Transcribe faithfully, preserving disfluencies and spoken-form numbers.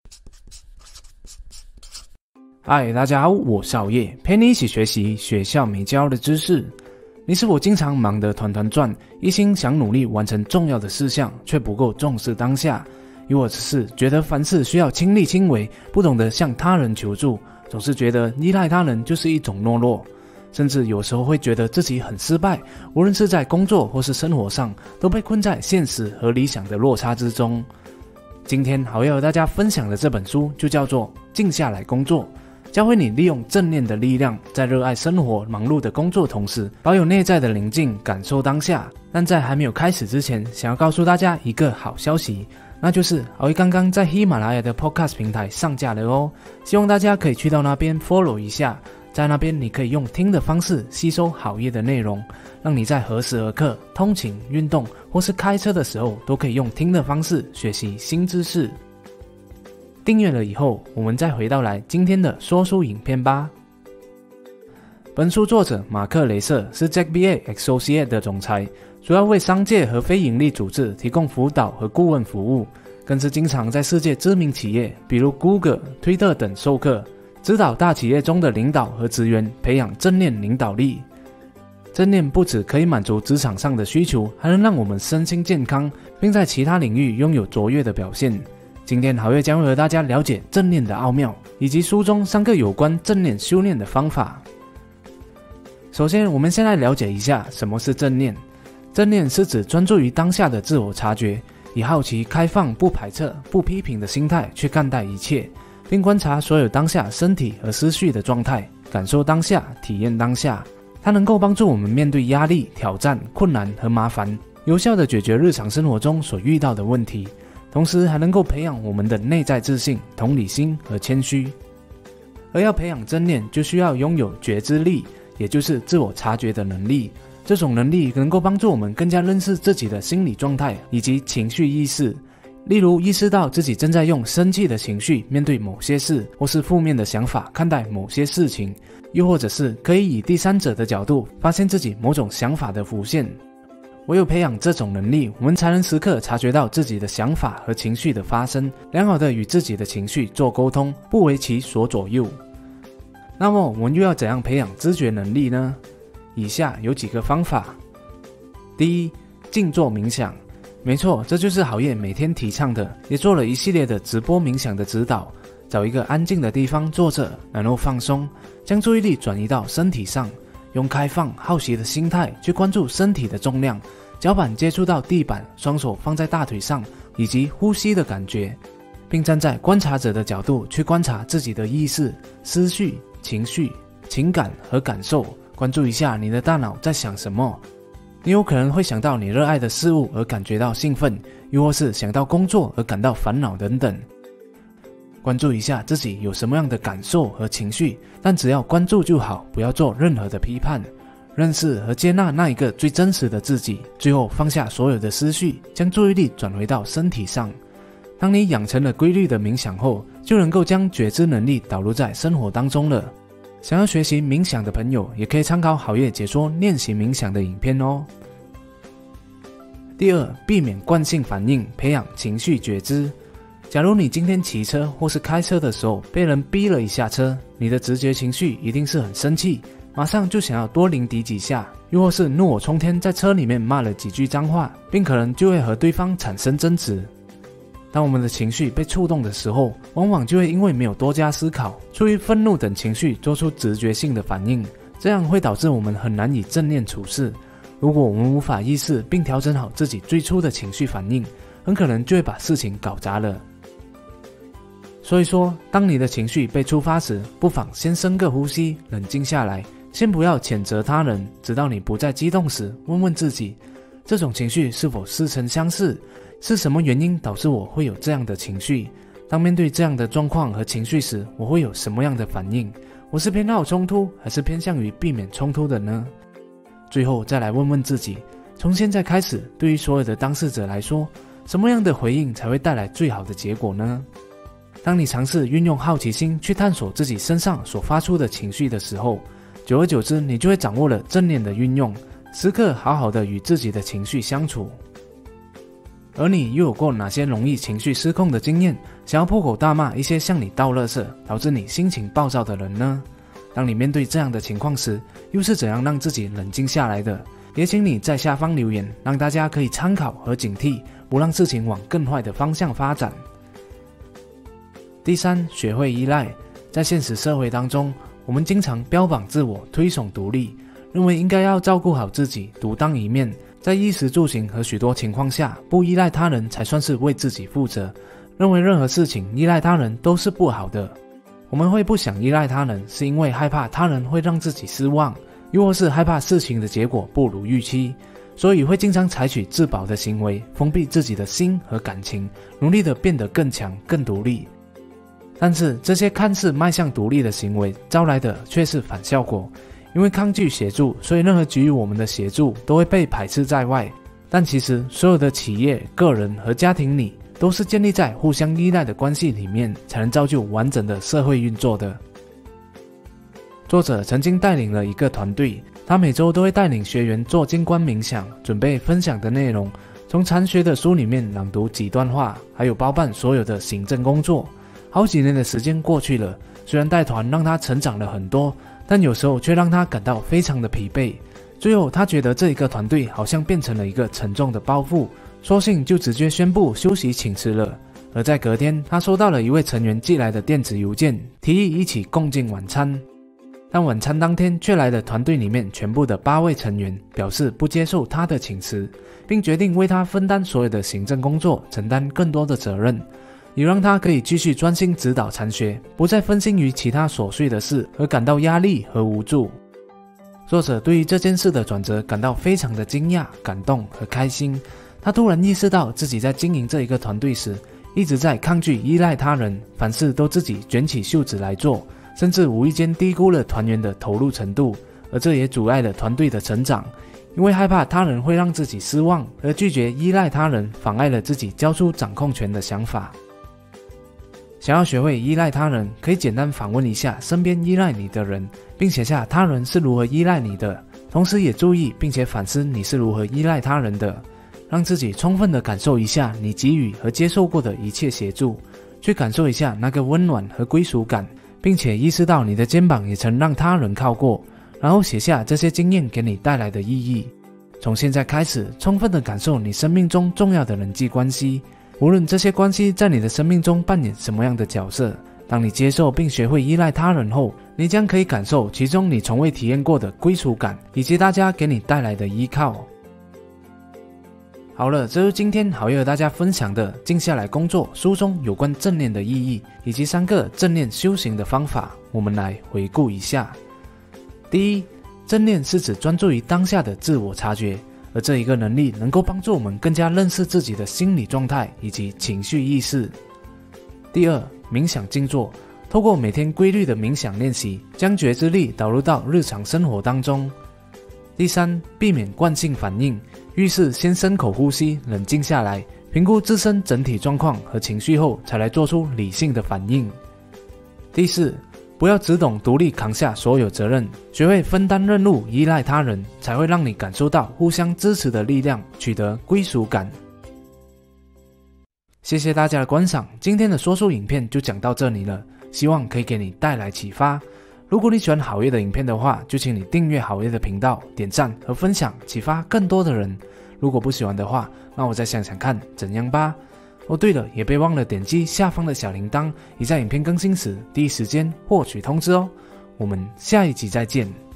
嗨，大家好，我是熬夜，陪你一起学习学校没教的知识。你是否经常忙得团团转，一心想努力完成重要的事项，却不够重视当下？又或者是觉得凡事需要亲力亲为，不懂得向他人求助，总是觉得依赖他人就是一种懦弱，甚至有时候会觉得自己很失败，无论是在工作或是生活上，都被困在现实和理想的落差之中。今天好要和大家分享的这本书就叫做《静下来工作》，教会你利用正念的力量，在热爱生活、忙碌的工作同时，保有内在的宁静，感受当下。但在还没有开始之前，想要告诉大家一个好消息，那就是熬夜刚刚在喜马拉雅的 Podcast 平台上架了哦。希望大家可以去到那边 follow 一下，在那边你可以用听的方式吸收好夜的内容，让你在何时何刻、通勤、运动或是开车的时候，都可以用听的方式学习新知识。订阅了以后，我们再回到来今天的说书影片吧。本书作者马克·雷瑟是 Jack B A Associates 的总裁，主要为商界和非营利组织提供辅导和顾问服务，更是经常在世界知名企业，比如 Google、Twitter 等授课，指导大企业中的领导和职员培养正念领导力。正念不只可以满足职场上的需求，还能让我们身心健康，并在其他领域拥有卓越的表现。今天好月将会和大家了解正念的奥妙，以及书中三个有关正念修炼的方法。首先，我们先来了解一下什么是正念。正念是指专注于当下的自我察觉，以好奇、开放、不排斥、不批评的心态去看待一切，并观察所有当下身体和思绪的状态，感受当下，体验当下。它能够帮助我们面对压力、挑战、困难和麻烦，有效地解决日常生活中所遇到的问题，同时还能够培养我们的内在自信、同理心和谦虚。而要培养正念，就需要拥有觉知力，也就是自我察觉的能力。这种能力能够帮助我们更加认识自己的心理状态以及情绪意识，例如意识到自己正在用生气的情绪面对某些事，或是负面的想法看待某些事情，又或者是可以以第三者的角度发现自己某种想法的浮现。唯有培养这种能力，我们才能时刻察觉到自己的想法和情绪的发生，良好的与自己的情绪做沟通，不为其所左右。那么我们又要怎样培养知觉能力呢？以下有几个方法。第一，静坐冥想。没错，这就是好夜每天提倡的，也做了一系列的直播冥想的指导。找一个安静的地方坐着，然后放松，将注意力转移到身体上，用开放好奇的心态去关注身体的重量，脚板接触到地板，双手放在大腿上，以及呼吸的感觉，并站在观察者的角度去观察自己的意识、思绪、情绪、情感和感受，关注一下你的大脑在想什么。你有可能会想到你热爱的事物而感觉到兴奋，又或是想到工作而感到烦恼等等。关注一下自己有什么样的感受和情绪，但只要关注就好，不要做任何的批判。认识和接纳那一个最真实的自己，最后放下所有的思绪，将注意力转回到身体上。当你养成了规律的冥想后，就能够将觉知能力导入在生活当中了。想要学习冥想的朋友，也可以参考好夜解说练习冥想的影片哦。第二，避免惯性反应，培养情绪觉知。假如你今天骑车或是开车的时候被人逼了一下车，你的直觉情绪一定是很生气，马上就想要多鸣笛几下，又或是怒火冲天，在车里面骂了几句脏话，并可能就会和对方产生争执。当我们的情绪被触动的时候，往往就会因为没有多加思考，出于愤怒等情绪做出直觉性的反应，这样会导致我们很难以正念处事。如果我们无法意识并调整好自己最初的情绪反应，很可能就会把事情搞砸了。所以说，当你的情绪被触发时，不妨先深个呼吸，冷静下来，先不要谴责他人，直到你不再激动时，问问自己，这种情绪是否似曾相识？是什么原因导致我会有这样的情绪？当面对这样的状况和情绪时，我会有什么样的反应？我是偏好冲突，还是偏向于避免冲突的呢？最后再来问问自己，从现在开始，对于所有的当事者来说，什么样的回应才会带来最好的结果呢？当你尝试运用好奇心去探索自己身上所发出的情绪的时候，久而久之，你就会掌握了正念的运用，时刻好好的与自己的情绪相处。 而你又有过哪些容易情绪失控的经验，想要破口大骂一些向你倒垃圾，导致你心情暴躁的人呢？当你面对这样的情况时，又是怎样让自己冷静下来的？也请你在下方留言，让大家可以参考和警惕，不让事情往更坏的方向发展。第三，学会依赖。在现实社会当中，我们经常标榜自我，推崇独立，认为应该要照顾好自己，独当一面，在衣食住行和许多情况下，不依赖他人才算是为自己负责，认为任何事情依赖他人都是不好的。我们会不想依赖他人，是因为害怕他人会让自己失望，又或是害怕事情的结果不如预期，所以会经常采取自保的行为，封闭自己的心和感情，努力的变得更强更独立。但是这些看似迈向独立的行为，招来的却是反效果。因为抗拒协助，所以任何给予我们的协助都会被排斥在外。但其实所有的企业、个人和家庭里，都是建立在互相依赖的关系里面，才能造就完整的社会运作的。作者曾经带领了一个团队，他每周都会带领学员做静观冥想，准备分享的内容，从禅学的书里面朗读几段话，还有包办所有的行政工作。好几年的时间过去了，虽然带团让他成长了很多，但有时候却让他感到非常的疲惫。最后他觉得这一个团队好像变成了一个沉重的包袱，索性就直接宣布休息请辞了。而在隔天，他收到了一位成员寄来的电子邮件，提议一起共进晚餐。但晚餐当天却来了团队里面全部的八位成员，表示不接受他的请辞，并决定为他分担所有的行政工作，承担更多的责任，也让他可以继续专心指导禅学，不再分心于其他琐碎的事而感到压力和无助。作者对于这件事的转折感到非常的惊讶、感动和开心。他突然意识到自己在经营这一个团队时，一直在抗拒依赖他人，凡事都自己卷起袖子来做，甚至无意间低估了团员的投入程度，而这也阻碍了团队的成长。因为害怕他人会让自己失望，而拒绝依赖他人，妨碍了自己交出掌控权的想法。想要学会依赖他人，可以简单访问一下身边依赖你的人，并写下他人是如何依赖你的，同时也注意并且反思你是如何依赖他人的，让自己充分地感受一下你给予和接受过的一切协助，去感受一下那个温暖和归属感，并且意识到你的肩膀也曾让他人靠过，然后写下这些经验给你带来的意义。从现在开始，充分地感受你生命中重要的人际关系，无论这些关系在你的生命中扮演什么样的角色。当你接受并学会依赖他人后，你将可以感受其中你从未体验过的归属感，以及大家给你带来的依靠。好了，这是今天好友和大家分享的《静下来工作》书中有关正念的意义，以及三个正念修行的方法，我们来回顾一下。第一，正念是指专注于当下的自我察觉，而这一个能力能够帮助我们更加认识自己的心理状态以及情绪意识。第二，冥想静坐，透过每天规律的冥想练习，将觉知力导入到日常生活当中。第三，避免惯性反应，遇事先深口呼吸，冷静下来，评估自身整体状况和情绪后，才来做出理性的反应。第四，不要只懂独立扛下所有责任，学会分担任务，依赖他人，才会让你感受到互相支持的力量，取得归属感。谢谢大家的观赏，今天的说书影片就讲到这里了，希望可以给你带来启发。如果你喜欢好业的影片的话，就请你订阅好业的频道，点赞和分享，启发更多的人。如果不喜欢的话，那我再想想看怎样吧。哦对了，也别忘了点击下方的小铃铛，以在影片更新时第一时间获取通知哦。我们下一集再见。